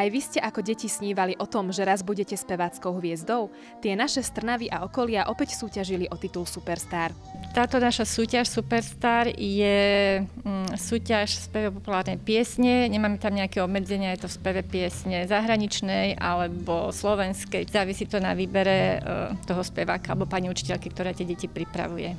Aj vy ste ako deti snívali o tom, že raz budete speváckou hviezdou? Tie naše z Trnavy a okolia opäť súťažili o titul Superstar. Táto naša súťaž Superstar je súťaž speve populárnej piesne. Nemáme tam nejaké obmedzenia, je to v speve piesne zahraničnej alebo slovenskej. Závisí to na výbere toho speváka alebo pani učiteľky, ktorá tie deti pripravuje.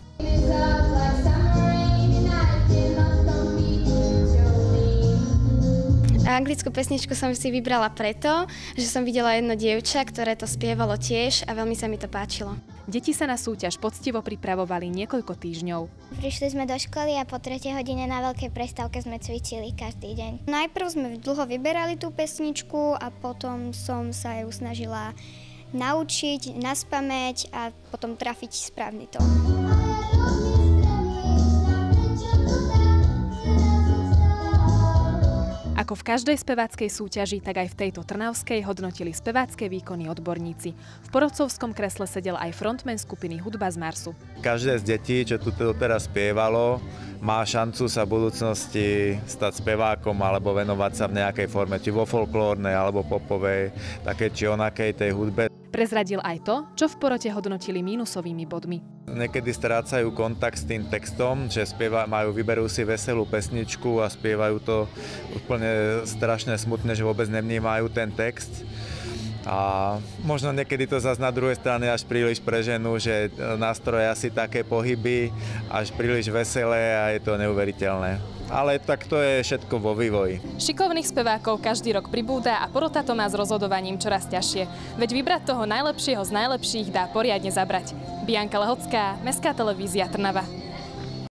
Anglickú pesničku som si vybrala preto, že som videla jedno dievča, ktoré to spievalo tiež a veľmi sa mi to páčilo. Deti sa na súťaž poctivo pripravovali niekoľko týždňov. Prišli sme do školy a po 3. hodine na veľkej prestávke sme cvičili každý deň. Najprv sme dlho vyberali tú pesničku a potom som sa ju snažila naučiť, naspamäť a potom trafiť správny tón. Ako v každej speváckej súťaži, tak aj v tejto trnavskej hodnotili spevácké výkony odborníci. V porodcovskom kresle sedel aj frontman skupiny Hudba z Marsu. Každé z detí, čo tu teraz spievalo, má šancu sa v budúcnosti stať spevákom alebo venovať sa v nejakej forme, či vo folklórnej alebo popovej, také či onakej tej hudbe. Prezradil aj to, čo v porote hodnotili mínusovými bodmi. Niekedy strácajú kontakt s tým textom, že vyberú si veselú pesničku a spievajú to úplne strašne smutne, že vôbec nevnímajú ten text. A možno niekedy to zase na druhej strane až príliš preženú, že nástroja si také pohyby, až príliš veselé a je to neuveriteľné. Ale tak to je všetko vo vývoji. Šikovných spevákov každý rok pribúda a porota to má s rozhodovaním čoraz ťažšie. Veď vybrať toho najlepšieho z najlepších dá poriadne zabrať. Bianka Lehocká, Mestská televízia Trnava.